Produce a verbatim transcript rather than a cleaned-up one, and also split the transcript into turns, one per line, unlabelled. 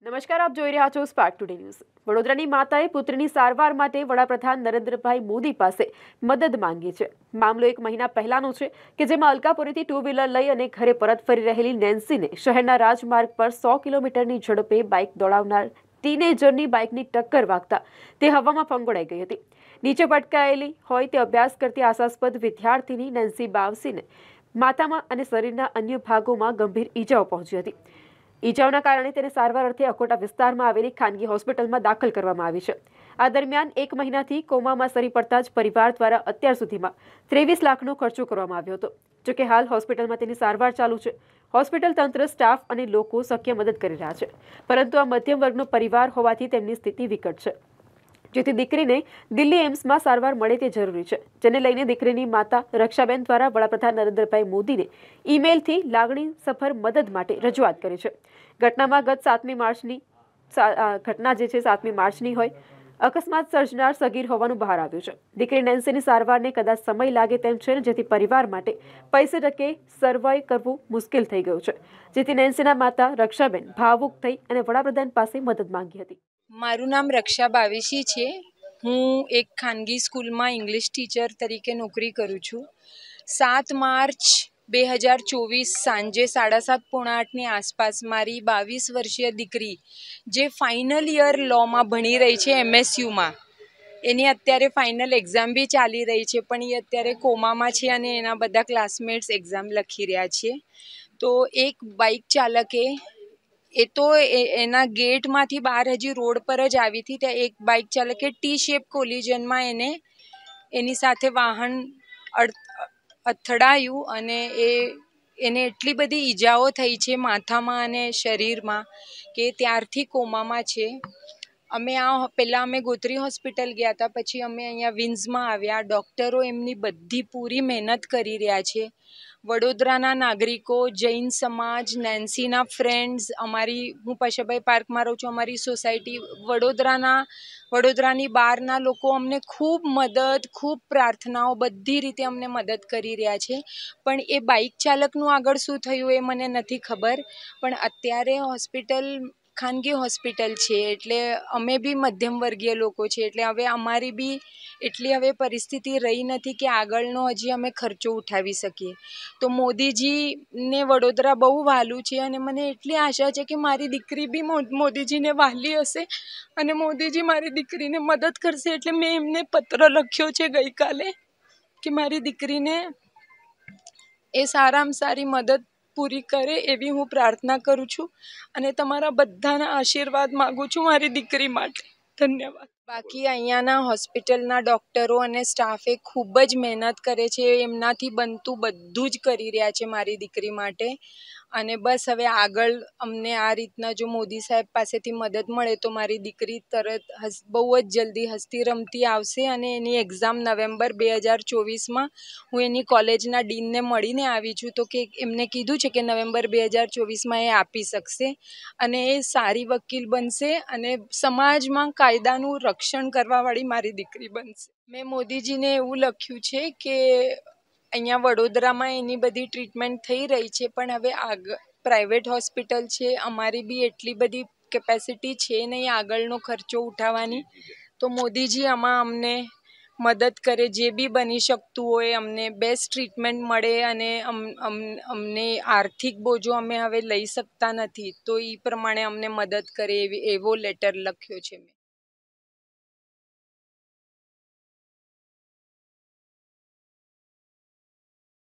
નમસ્કાર, આપ જોઈ રહ્યા છો સ્પાર્ક ટુડે ન્યૂઝ। વડોદરાની માતાએ પુત્રની સારવાર માટે વડાપ્રધાન નરેન્દ્રભાઈ મોદી પાસે મદદ માંગી છે। મામલો એક મહિના પહેલાનો છે કે જેમાં અલકાપુરીથી ટુ વ્હીલર લઈ અને ઘરે પરત ફરી રહેલી નેન્સીને શહેરના રાજમાર્ગ પર સો કિલોમીટરની ઝડપે બાઇક દોડાવનાર ટીનેજરની બાઇકની ટક્કર વાગતા તે હવામાં ફંગોળાઈ ગઈ હતી। નીચે પટકાયેલી હોય તે અભ્યાસ કરતી આશાસ્પદ વિદ્યાર્થીની નેન્સી બાવસીને માથામાં અને શરીરના અન્ય ભાગોમાં ગંભીર ઈજાઓ પહોંચી હતી। ઈજાઓના કારણે તેને સારવાર અર્થે અકોટા વિસ્તારમાં આવેલી ખાનગી હોસ્પિટલમાં દાખલ કરવામાં આવી છે। આ દરમિયાન એક મહિનાથી કોમામાં સરી પડતા જ પરિવાર દ્વારા અત્યાર સુધીમાં ત્રેવીસ લાખનો ખર્ચો કરવામાં આવ્યો હતો। જોકે હાલ હોસ્પિટલમાં તેની સારવાર ચાલુ છે। હોસ્પિટલ તંત્ર, સ્ટાફ અને લોકો શક્ય મદદ કરી રહ્યા છે, પરંતુ આ મધ્યમ વર્ગનો પરિવાર હોવાથી તેમની સ્થિતિ વિકટ છે, જેથી દીકરીને દિલ્હી એમ્સમાં સારવાર મળે તે જરૂરી છે, જેને લઈને દીકરીની માતા રક્ષાબેન દ્વારા વડાપ્રધાન નરેન્દ્રભાઈ મોદીને ઈમેલથી લાગણી સફર મદદ માટે રજૂઆત કરી છે। ઘટનામાં ગત સાતમી માર્ચની ઘટના જે છે સાતમી માર્ચની હોય અકસ્માત સર્જનાર સગીર હોવાનું બહાર આવ્યું છે। દીકરી નેન્સીની સારવારને કદાચ સમય લાગે તેમ છે, જેથી પરિવાર માટે પૈસે ટકે સર્વાઈવ કરવું મુશ્કેલ થઈ ગયું છે, જેથી નેન્સીના માતા રક્ષાબેન ભાવુક થઈ અને વડાપ્રધાન પાસે મદદ માંગી હતી।
મારું નામ રક્ષા બાવીસી છે। હું એક ખાનગી સ્કૂલમાં ઇંગ્લિશ ટીચર તરીકે નોકરી કરું છું। સાત માર્ચ બે હજાર ચોવીસ સાંજે સાડા સાત પોણા આઠની આસપાસ મારી બાવીસ વર્ષીય દીકરી, જે ફાઇનલ યર લોમાં ભણી રહી છે એમએસયુમાં, એની અત્યારે ફાઇનલ એક્ઝામ બી ચાલી રહી છે, પણ એ અત્યારે કોમામાં છે અને એના બધા ક્લાસમેટ્સ એક્ઝામ લખી રહ્યા છે। તો એક બાઇક ચાલકે એ તો એના ગેટમાંથી બહાર હજી રોડ પર જ આવી હતી, ત્યાં એક બાઇક ચાલકે ટી શેપ કોલિઝનમાં એને એની સાથે વાહન અથડાયું અને એ એને એટલી બધી ઈજાઓ થઈ છે માથામાં અને શરીરમાં કે ત્યારથી કોમામાં છે। અમે આ પહેલાં અમે ગોત્રી હોસ્પિટલ ગયા હતા, પછી અમે અહીંયા વિન્ઝમાં આવ્યા। ડૉક્ટરો એમની બધી પૂરી મહેનત કરી રહ્યા છે। વડોદરાના નાગરિકો, જૈન સમાજ, નેન્સીના ફ્રેન્ડ્સ, અમારી હું પશાભાઈ પાર્કમાં રહું છું, અમારી સોસાયટી, વડોદરાના વડોદરાની બહારના લોકો અમને ખૂબ મદદ, ખૂબ પ્રાર્થનાઓ, બધી રીતે અમને મદદ કરી રહ્યા છે। પણ એ બાઇક ચાલકનું આગળ શું થયું એ મને નથી ખબર, પણ અત્યારે હોસ્પિટલ ખાનગી હોસ્પિટલ છે, એટલે અમે બી મધ્યમ વર્ગીય લોકો છે, એટલે હવે અમારી બી એટલી હવે પરિસ્થિતિ રહી નથી કે આગળનો હજી અમે ખર્ચો ઉઠાવી શકીએ। તો મોદીજીને વડોદરા બહુ વહાલું છે અને મને એટલી આશા છે કે મારી દીકરી બી મોદીજીને વહાલી હશે અને મોદીજી મારી દીકરીને મદદ કરશે। એટલે મેં એમને પત્ર લખ્યો છે ગઈકાલે કે મારી દીકરીને એ સારામાં સારી મદદ પૂરી કરે એવી હું પ્રાર્થના કરું છું અને તમારા બધાના આશીર્વાદ માગું છું મારી દીકરી માટે। ધન્યવાદ। બાકી અહીંયાના હોસ્પિટલના ડૉક્ટરો અને સ્ટાફે ખૂબ જ મહેનત કરે છે, એમનાથી બનતું બધું જ કરી રહ્યા છે મારી દીકરી માટે। અને બસ હવે આગળ અમને આ રીતના જો મોદી સાહેબ પાસેથી મદદ મળે તો મારી દીકરી તરત બહુ જ જલ્દી હસતી રમતી આવશે અને એની એક્ઝામ નવેમ્બર બે હજાર ચોવીસમાં હું એની કોલેજના ડીનને મળીને આવી છું, તો કે એમને કીધું છે કે નવેમ્બર બે હજાર ચોવીસમાં એ આપી શકશે અને એ સારી વકીલ બનશે અને સમાજમાં કાયદાનું રક્ષણ કરવાવાળી મારી દીકરી બનશે। મેં મોદીજીને એવું લખ્યું છે કે અહીંયા વડોદરામાં એની બધી ટ્રીટમેન્ટ થઈ રહી છે, પણ હવે આગ પ્રાઇવેટ હોસ્પિટલ છે, અમારી બી એટલી બધી કેપેસિટી છે નહીં આગળનો ખર્ચો ઉઠાવવાની, તો મોદીજી આમાં અમને મદદ કરે, જે બી બની શકતું હોય અમને બેસ્ટ ટ્રીટમેન્ટ મળે અને અમને આર્થિક બોજો અમે હવે લઈ શકતા નથી, તો એ પ્રમાણે અમને મદદ કરે એવી એવો લેટર લખ્યો છે મેં।